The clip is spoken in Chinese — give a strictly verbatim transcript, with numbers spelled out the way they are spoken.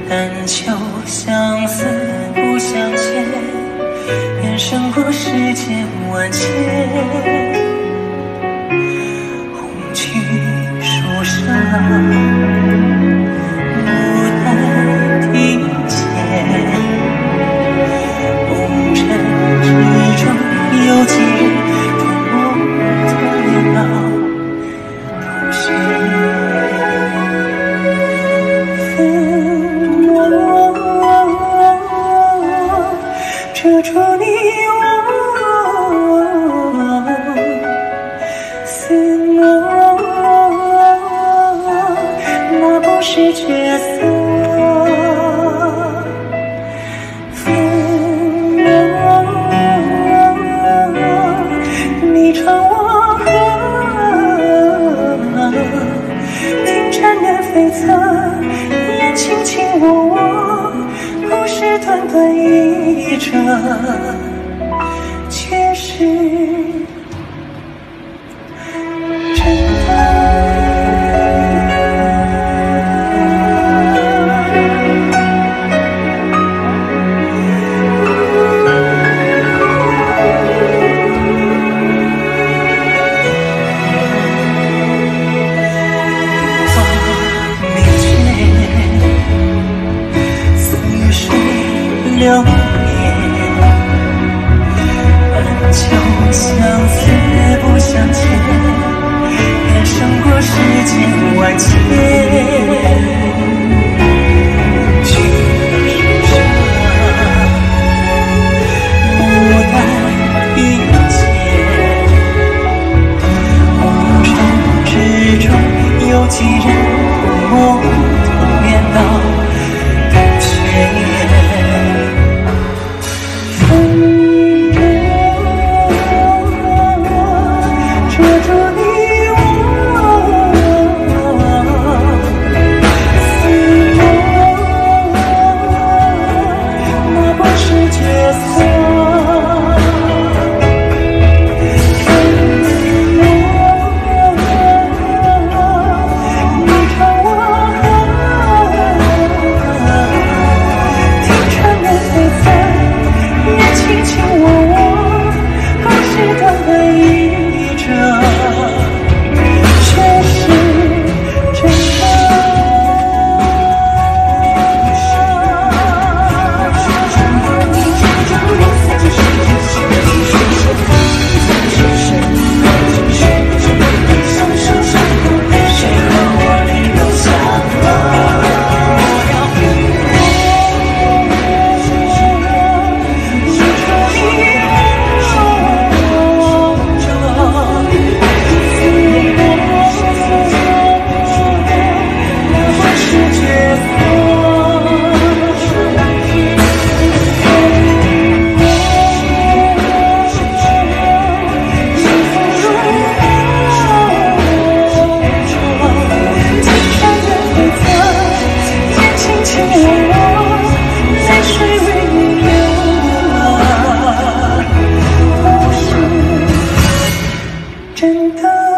但求相思不相欠，愿胜过世间万千。红旗书上，牡丹庭前，红尘之中有几人同梦同年老同学。遮住你我似梦，那不是角色。风你唱我和，听缠绵悱恻，眼轻轻我我，故事短短一折，却是真的。流年，但求相思不相欠，愿胜过世间万千。曲上牡丹庭前，红尘之中有几人同梦同年老同学。真的。